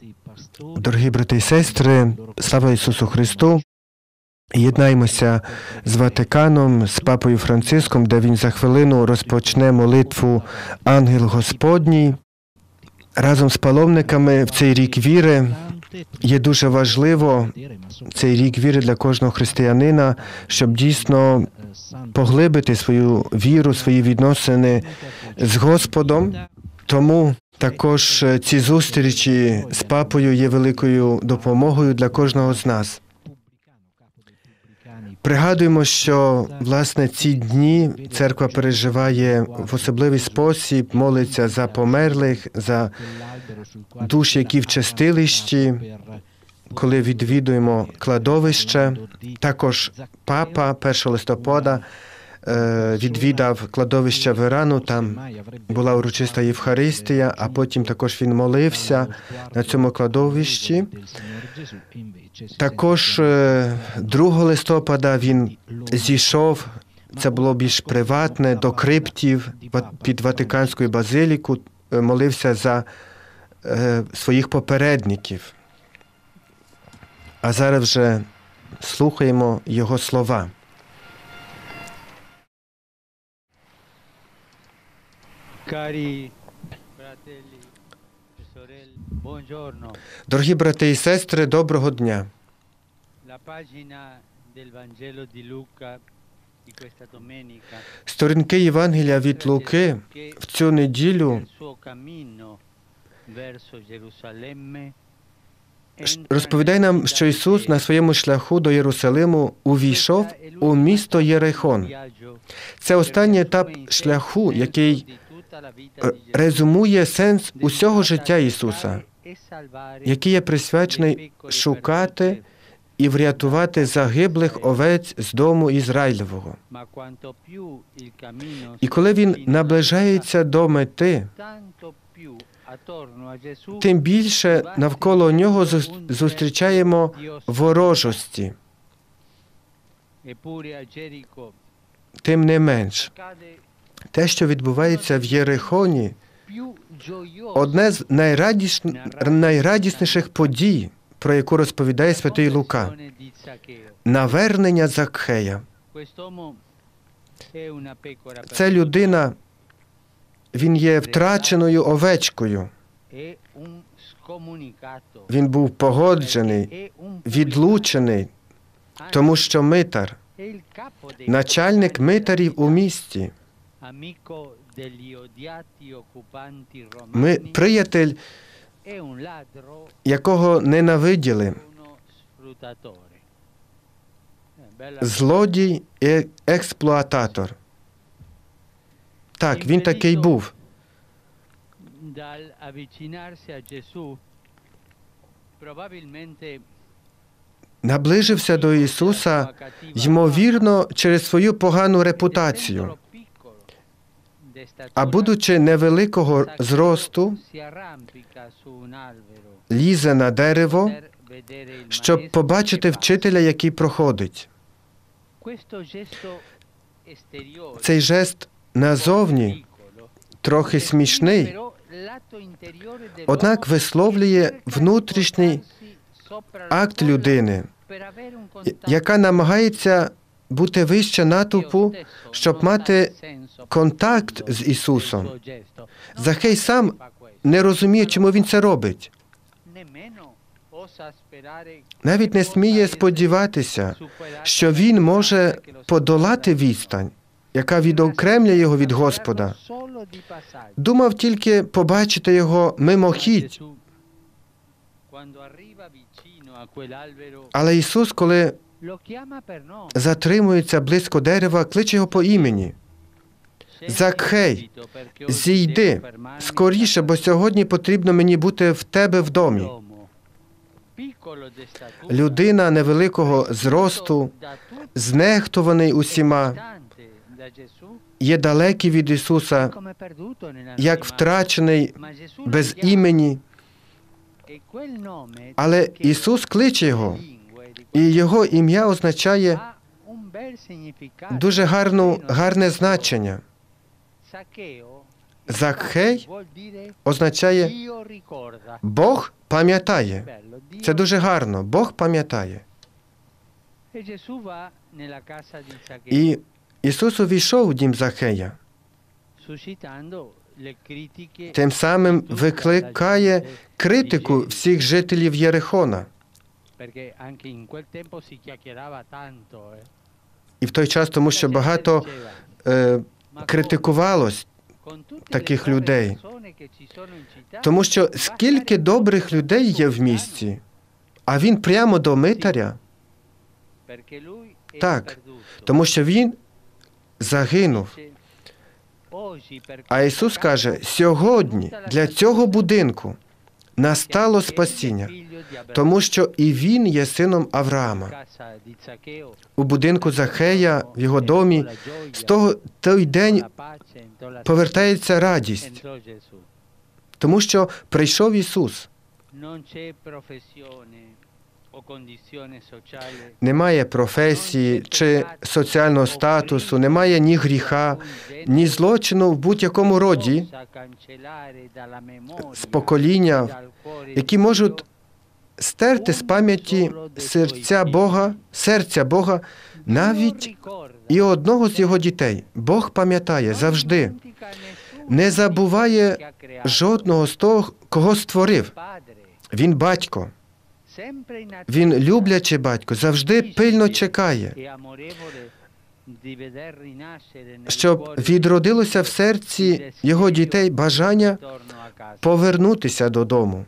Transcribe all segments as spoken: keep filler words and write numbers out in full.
Дорогі брати і сестри, слава Ісусу Христу! Єднаємося з Ватиканом, з Папою Франциском, де він за хвилину розпочне молитву «Ангел Господній». Разом з паломниками в цей рік віри є дуже важливо, цей рік віри для кожного християнина, щоб дійсно поглибити свою віру, свої відносини з Господом. Тому також ці зустрічі з Папою є великою допомогою для кожного з нас. Пригадуємо, що, власне, ці дні церква переживає в особливий спосіб, молиться за померлих, за душі, які в чистилищі, коли відвідуємо кладовище. Також Папа першого листопада відвідав кладовище Верану, там була урочиста Євхаристія, а потім також він молився на цьому кладовищі. Також другого листопада він зійшов, це було більш приватне, до криптів під Ватиканською базиліку, молився за своїх попередників. А зараз вже слухаємо його слова. Дорогі брати і сестри, доброго дня. Сторінки Євангелія від Луки в цю неділю розповідає нам, що Ісус на своєму шляху до Єрусалиму увійшов у місто Єрихон. Це останній етап шляху, який резюмує сенс усього життя Ісуса, який є присвячений шукати і врятувати загиблих овець з дому Ізраїлевого. І коли Він наближається до мети, тим більше навколо Нього зустрічаємо ворожості. Тим не менш, те, що відбувається в Єрихоні, одне з найрадіс... найрадісніших подій, про яку розповідає святий Лука – навернення Закхея. Це людина, він є втраченою овечкою. Він був погоджений, відлучений, тому що митар, начальник митарів у місті, Ми, приятель, якого ненавиділи, злодій і експлуататор. Так, він такий був. Наближився до Ісуса, ймовірно, через свою погану репутацію. А будучи невеликого зросту, лізе на дерево, щоб побачити вчителя, який проходить. Цей жест назовні трохи смішний, однак висловлює внутрішній акт людини, яка намагається бути вище натовпу, щоб мати контакт з Ісусом. Захей сам не розуміє, чому він це робить. Навіть не сміє сподіватися, що він може подолати відстань, яка відокремлює його від Господа. Думав тільки побачити його мимохідь. Але Ісус, коли затримується близько дерева, кличе його по імені. «Закхей, зійди, скоріше, бо сьогодні потрібно мені бути в тебе в домі». Людина невеликого зросту, знехтуваний усіма, є далекий від Ісуса, як втрачений без імені. Але Ісус кличе його, і його ім'я означає дуже гарну, гарне значення. Закхей означає «Бог пам'ятає. Це дуже гарно. Бог пам'ятає. І Ісус увійшов у дім Захея. Тим самим викликає критику всіх жителів Єрихона. І в той час, тому що багато е, критикувалось таких людей. Тому що скільки добрих людей є в місті, а він прямо до митаря. Так, тому що він загинув. А Ісус каже, сьогодні для цього будинку настало спасіння, тому що і він є сином Авраама. У будинку Захея, в його домі, з того той день повертається радість, тому що прийшов Ісус. Немає професії чи соціального статусу, немає ні гріха, ні злочину в будь-якому роді з покоління, які можуть стерти з пам'яті серця Бога, серця Бога, навіть і одного з його дітей. Бог пам'ятає завжди, не забуває жодного з того, кого створив. Він батько. Він, люблячий батько, завжди пильно чекає, щоб відродилося в серці його дітей бажання повернутися додому.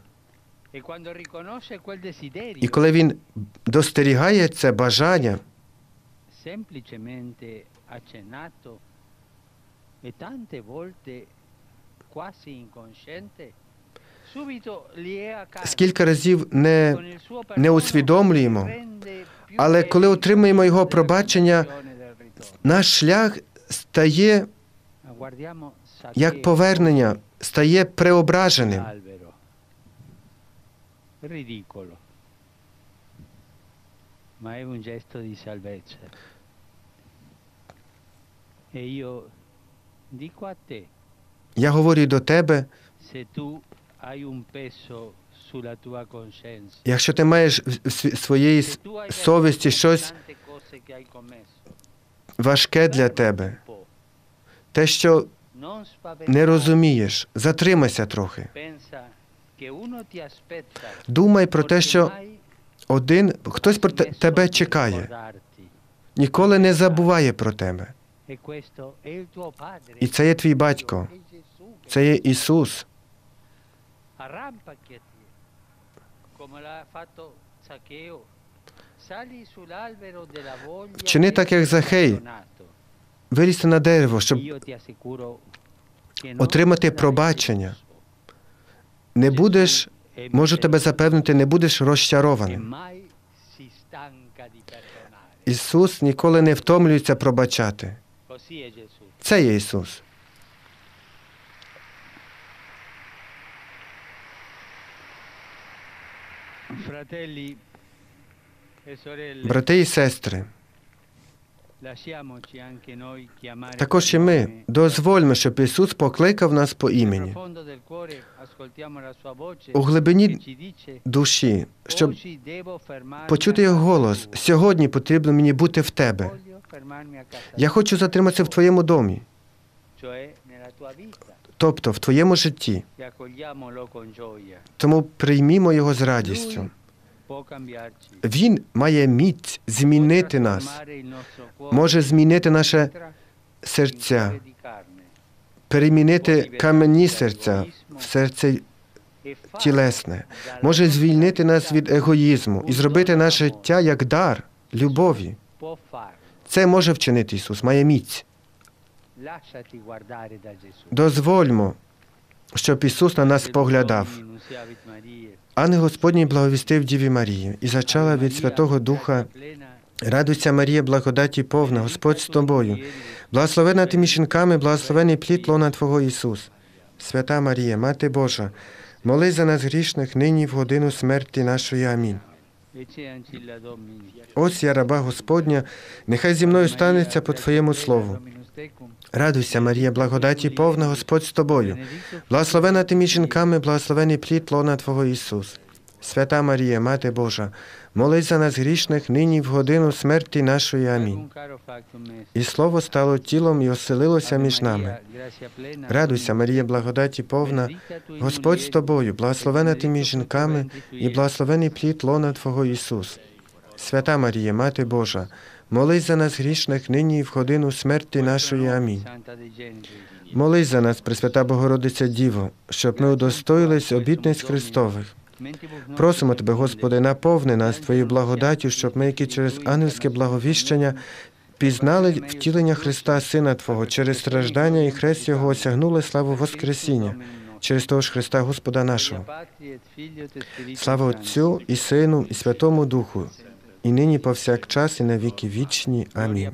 І коли він достерігає це бажання, скільки разів не, не усвідомлюємо, але коли отримуємо його пробачення, наш шлях стає як повернення, стає преображеним. Я говорю до тебе, якщо ти маєш в своїй совісті щось важке для тебе, те, що не розумієш, затримайся трохи. Думай про те, що один, хтось про тебе чекає, ніколи не забуває про тебе. І це є твій батько, це є Ісус. Вчини так, як Захей, вилізти на дерево, щоб отримати пробачення. Не будеш, можу тебе запевнити, не будеш розчарованим. Ісус ніколи не втомлюється пробачати. Це є Ісус. Брати і сестри, також і ми дозвольмо, щоб Ісус покликав нас по імені. У глибині душі, щоб почути Його голос. Сьогодні потрібно мені бути в Тебе. Я хочу затриматися в Твоєму домі, тобто в Твоєму житті. Тому приймімо Його з радістю. Він має міць змінити нас, може змінити наше серця, перемінити кам'яні серця в серце тілесне, може звільнити нас від егоїзму і зробити наше життя як дар любові. Це може вчинити Ісус, має міць. Дозвольмо, щоб Ісус на нас споглядав. Ангел Господній благовістив Діві Марії і зачала від Святого Духа: «Радуйся, Марія, благодаті повна, Господь з тобою. Благословена ти між жінками, благословений плід лона Твого Ісус. Свята Марія, Мати Божа, молись за нас грішних, нині в годину смерті нашої. Амінь». Ось я, раба Господня, нехай зі мною станеться по Твоєму слову. Радуйся, Марія, благодаті повна, Господь з тобою. Благословена ти між жінками, благословений плід лона Твого Ісус. Свята Марія, Мати Божа, молись за нас грішних, нині в годину смерті нашої. Амінь. І Слово стало тілом і оселилося між нами. Радуйся, Марія, благодаті повна, Господь з тобою, благословена ти між жінками, і благословений плід лона Твого Ісус. Свята Марія, Мати Божа, молись за нас грішних, нині і в годину смерті нашої. Амінь. Молись за нас, Пресвята Богородиця Діво, щоб ми удостоїлись обітниць Христових. Просимо Тебе, Господи, наповни нас Твоєю благодаттю, щоб ми, які через ангельське благовіщення, пізнали втілення Христа, Сина Твого, через страждання і хрест Його осягнули славу Воскресіння, через того ж Христа Господа нашого. Слава Отцю і Сину, і Святому Духу, і нині повсякчас, і на віки вічні. Амінь.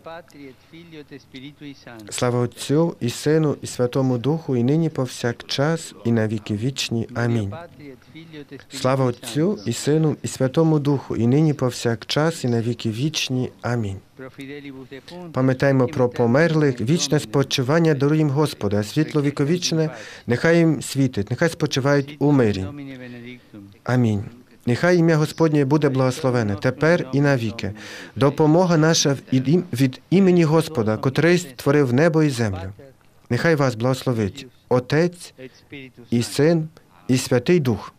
Слава Отцю і Сину, і Святому Духу, і нині повсякчас, і на віки вічні. Амінь. Слава Отцю і Сину, і Святому Духу, і нині повсякчас, і на віки вічні. Амінь. Пам'ятаємо про померлих, вічне спочивання даруй Господа, а світло віковічне нехай їм світить, нехай спочивають у мирі. Амінь. Нехай ім'я Господнє буде благословене, тепер і навіки. Допомога наша від імені Господа, котрий створив небо і землю. Нехай вас благословить Отець і Син і Святий Дух.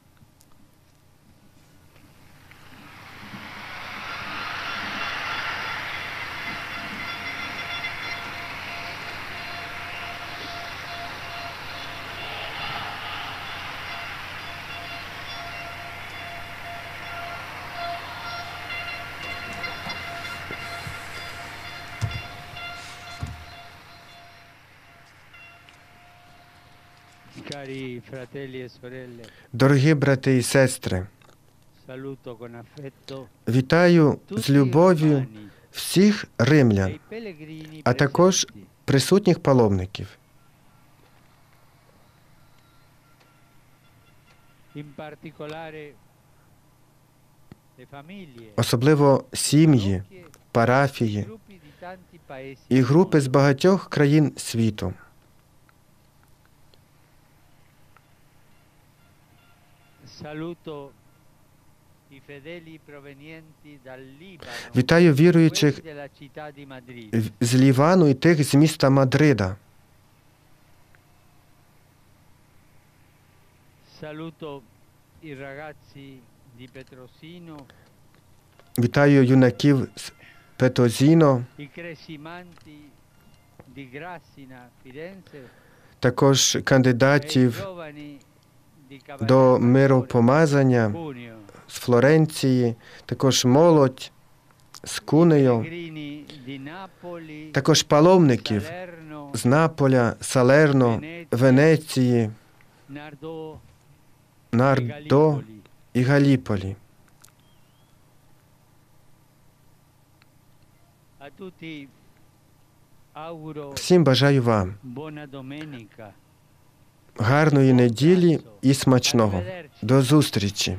Дорогі брати і сестри, вітаю з любов'ю всіх римлян, а також присутніх паломників. Особливо сім'ї, парафії і групи з багатьох країн світу. Вітаю віруючих з Лівану і тих з міста Мадрида. Вітаю юнаків з Петрозіно, також кандидатів до миропомазання з Флоренції, також молодь з Кунею, також паломників з Наполя, Салерно, Венеції, Нардо і Галіполі. Всім бажаю вам гарної неділі і смачного. До зустрічі!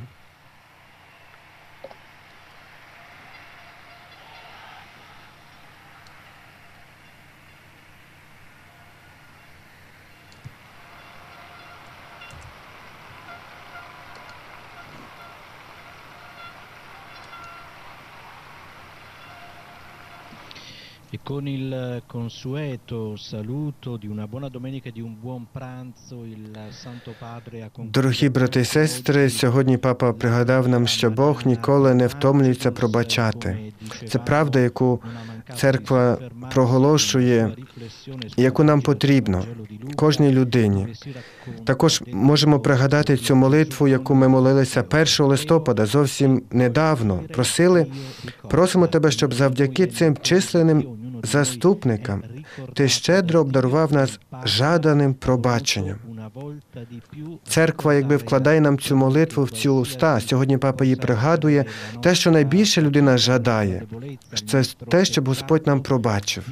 E con il consueto saluto di una buona domenica e di un buon pranzo il Santo Padre ha concluso. Дорогі брати і сестри, сьогодні Папа пригадав нам, що Бог ніколи не втомлюється пробачати. Це правда, яку Церква проголошує, яку нам потрібно кожній людині. Також можемо пригадати цю молитву, яку ми молилися першого листопада, зовсім недавно. Просили, просимо Тебе, щоб завдяки цим численним заступникам Ти щедро обдарував нас жаданим пробаченням. Церква, якби вкладає нам цю молитву в ці уста. Сьогодні Папа її пригадує. Те, що найбільше людина жадає, це те, щоб Господь нам пробачив.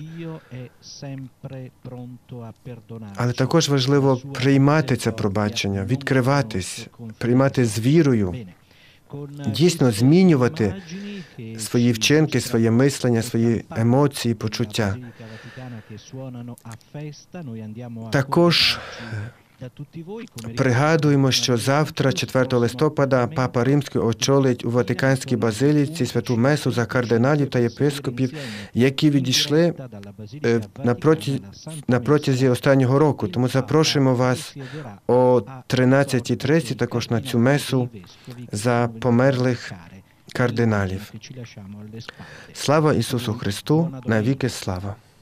Але також важливо приймати це пробачення, відкриватись, приймати з вірою, дійсно змінювати свої вчинки, своє мислення, свої емоції, почуття. Також Пригадуємо, що завтра, четвертого листопада, Папа Римський очолить у Ватиканській базиліці святу месу за кардиналів та єпископів, які відійшли на протязі, на протязі останнього року. Тому запрошуємо вас о тринадцятій тридцять також на цю месу за померлих кардиналів. Слава Ісусу Христу! Навіки слава!